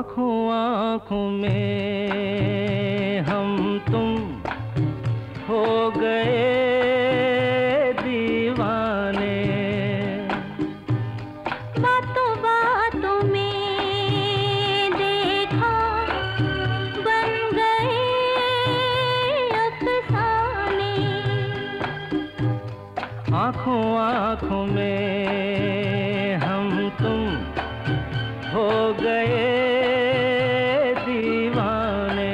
आँखों आँखों में हम तुम हो गए दीवाने, बातों बातों में देखा बन गए अफसाने। आँखों आँखों में हम तुम हो गए दीवाने।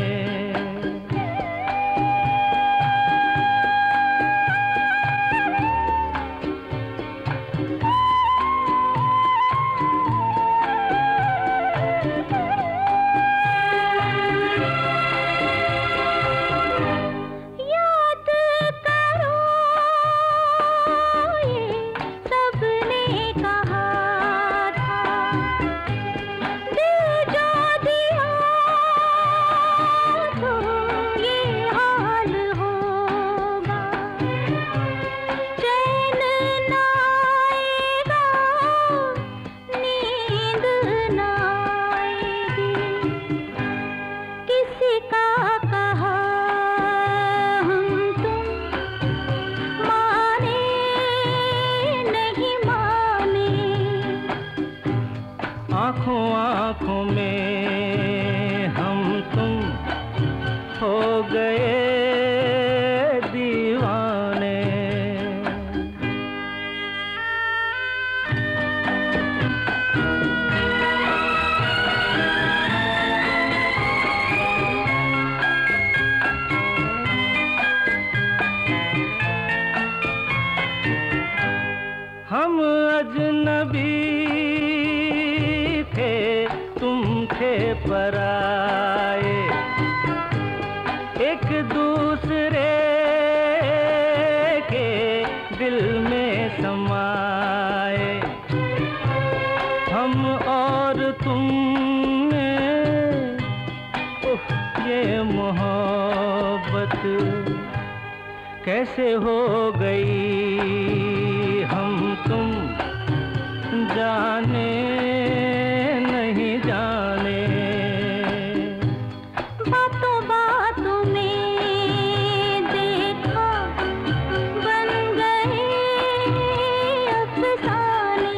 याद करो ये सबने कहा था, दिल जो दिया तो ये हाल होगा। चैन ना आएगा, नींद ना आएगी, किसी का कहा हम तुम माने नहीं माने। आँखों आँखों में हम तुम हो गए दीवाने। हम अजनबी थे, तुम थे पराए, एक दूसरे के दिल में समाए। हम और तुम में ये मोहब्बत कैसे हो गई हम तुम जाने नहीं जाने। बातों बातों में देखा बन गए अफसाने।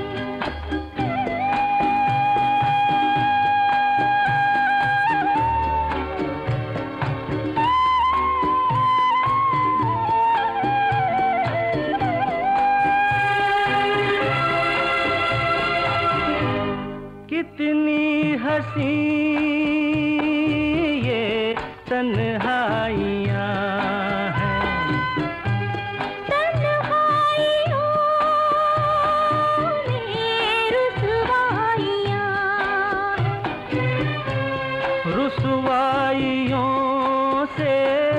कितनी हंसी ये तन्हाइयाँ हैं, तन्हाइयों में रुसवाइयाँ हैं। रुसवाइयों से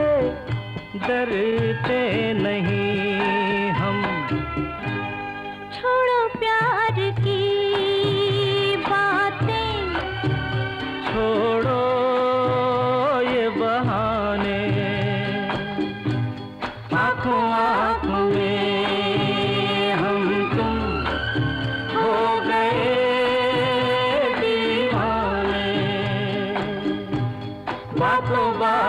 डरते नहीं हम। छोड़ो प्यार की बातें, छोड़ो ये बहाने। आँखों आँखों में हम तुम हो गए दीवाने। बातों बातों